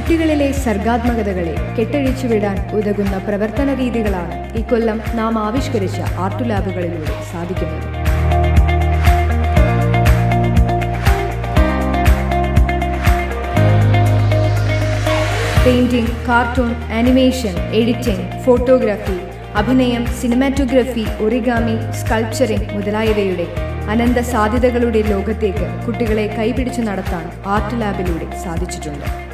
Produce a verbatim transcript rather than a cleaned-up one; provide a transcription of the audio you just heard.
കുട്ടികളിലെ സർഗാത്മകതകളെ കെട്ടഴിച്ചുവിടാൻ ഉതകുന്ന പ്രവർത്തന രീതികളാണ് ഇക്കൊല്ലം നാം ആവിഷ്കരിച്ച ആർട്ട് ലാബുകളിലൂടെ സാധിക്കുന്നത്. Painting, cartoon, animation, editing, photography, അഭിനയം, സിനിമാറ്റോഗ്രഫി, ഒറിഗാമി, സ്കൾപ്ചറിംഗ് മുതലായവയുടെ അനന്ത സാധ്യതകളുടെ ലോകത്തേക്ക് കുട്ടികളെ കൈപിടിച്ചു നടത്താൻ ആർട്ട് ലാബിലൂടെ സാധിച്ചിട്ടുണ്ട്.